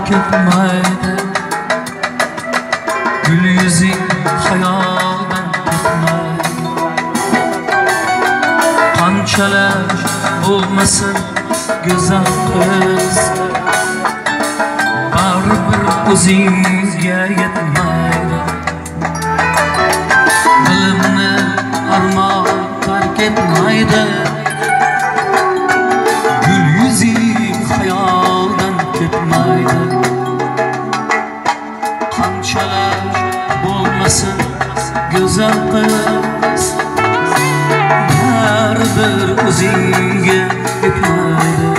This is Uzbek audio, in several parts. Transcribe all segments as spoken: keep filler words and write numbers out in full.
ketmaydi. Gül yüzing hayoldan ketmaydi. Qanchalar bo'lmasin go'zal qiz, baribir o'zingga yetmaydi. Dilimni armon tark etmaydi. Gul yuzing hayoldan ketmaydi. Qanchalar bo'lmasin go'zal qiz, baribir o'zingga yetmaydi.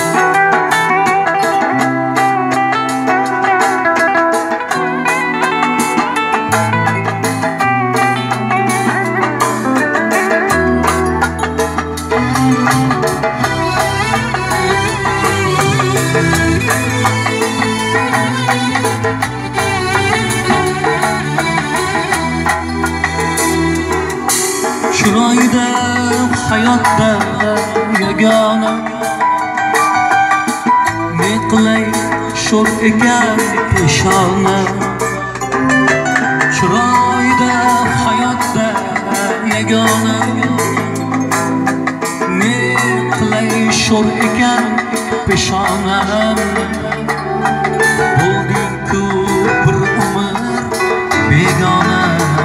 Chiroyda hayotda yagona, ne qilay sho'r ekan peshona. Chiroyda hayotda yagona, ne qilay sho'r ekan peshona. Bo'lding-ku bir umr begona,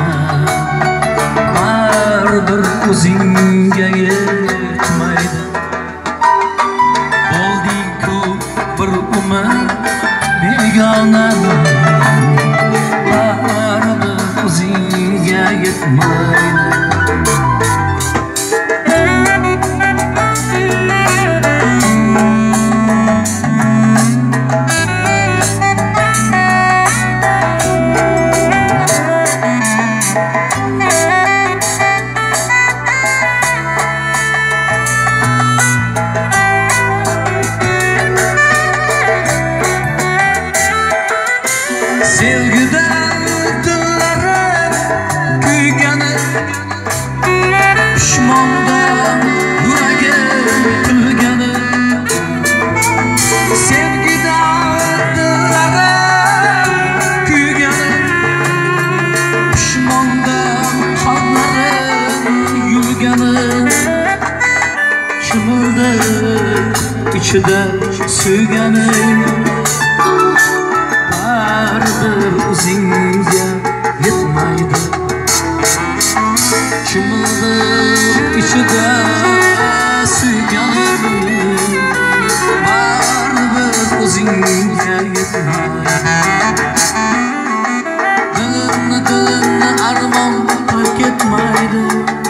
bir o'zingga yetmaydi. Bo'lding-ku bir umr begona, baribir o'zingga yetmaydi. Sevgidan dillarim kuygani, pishmondan yuragim kulgani. Sevgidan dillarim kuygani, pishmondan qonlarim yurgani. Chimildi ichida suyganim, baribir o'zingga yetmaydi. Chimildi ichida suyganim, baribir o'zingga yetmaydi. Dilimni dilimni armon qilib ketmaydi.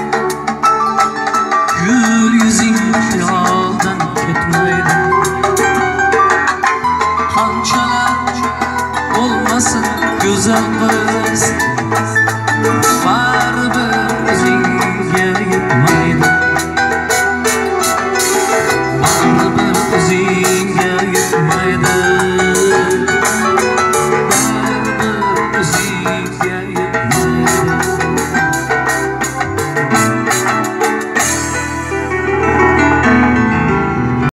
Gul yuzing xayoldan ketmaydi. Qanchalar bo'lmasin go'zal qiz,